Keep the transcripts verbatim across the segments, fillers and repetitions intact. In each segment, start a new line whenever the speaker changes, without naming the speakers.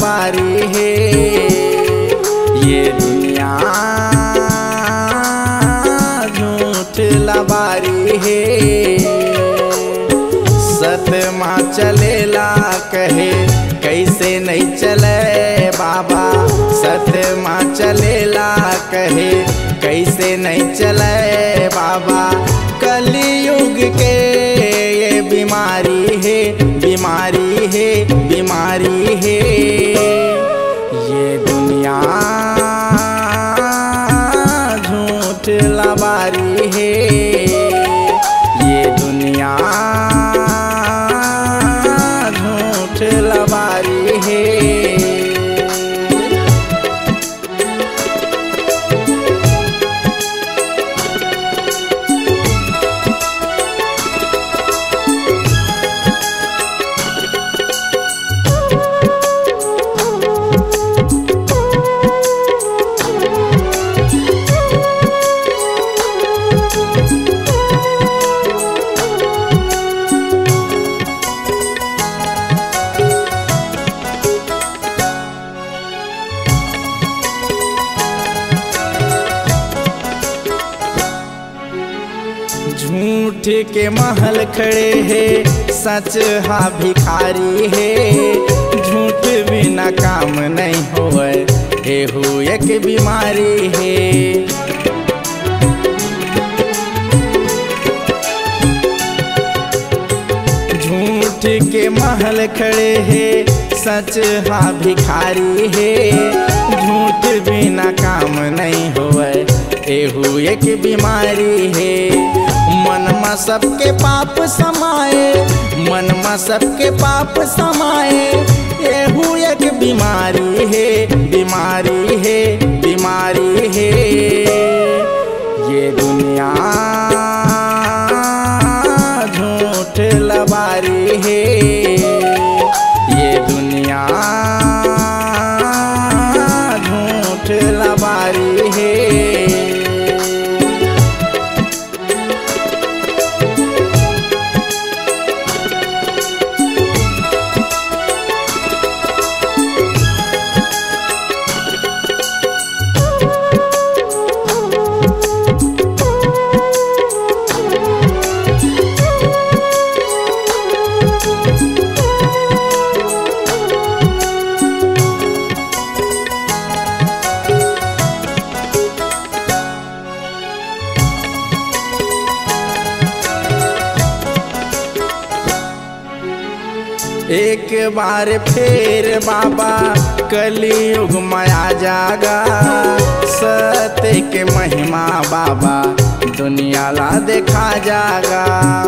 लबारी है। ये दुनिया झूठ लबारी है। सतमा चलेला कहे कैसे नहीं चले बाबा, सतमा चलेला कहे कैसे नहीं चले बाबा। कलयुग के ये बीमारी है, बीमारी है, बीमारी है। ये दुनिया झूठ लबारी है। ये दुनिया झूठ लबारी है। झूठ के महल खड़े है, सच हा भिखारी है। झूठ बिना काम नहीं होए, एहू एक बीमारी है। झूठ के महल खड़े है, सच हा भिखारी है। झूठ बिना काम नहीं होए, एहू एक बीमारी है। मन में सबके पाप समाए, मन में सबके पाप समाए। एहू एक बीमारी है, बीमारी है, बीमारी है। ये दुनिया झूठ लबारी है। ये दुनिया झूठ लबारी है। एक बार फिर बाबा कलयुग माया जागा। सत्य के महिमा बाबा दुनिया ला देखा जागा।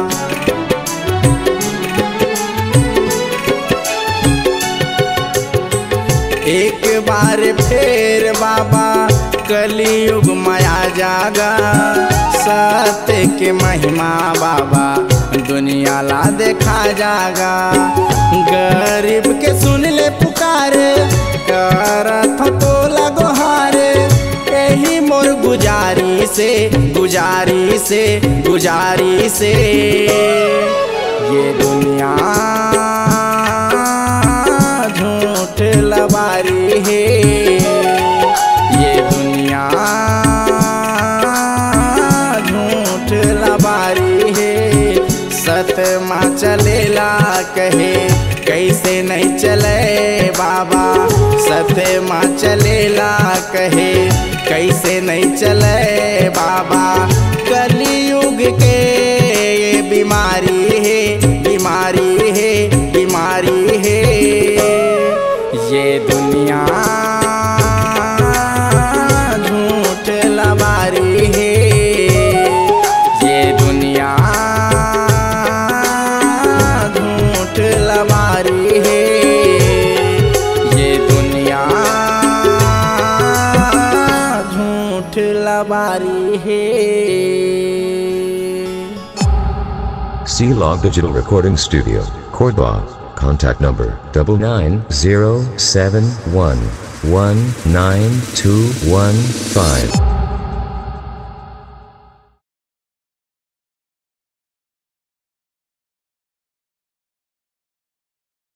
एक बार फिर बाबा कलयुग माया जागा। सत्य के महिमा बाबा दुनिया ला देखा जागा। गरीब के सुन ले पुकार, करत तो लगोहार। यही मोर गुजारी से, गुजारी से, गुजारी से। ये दुनिया झूठ लबारी है। ये दुनिया झूठ लबारी है। सतमा चलेला कहे कैसे नहीं चले बाबा, सतमा चलेला कहे कैसे नहीं चले बाबा। कलयुग के ये बीमारी है, बीमारी है, बीमारी है। ये दुनिया झूठ लबारी है। ये दुनिया झूठ लबारी है। ये दुनिया झूठ लबारी है।
C-Log Digital Recording Studio, Cordoba. Contact number double nine zero seven one one nine two one five.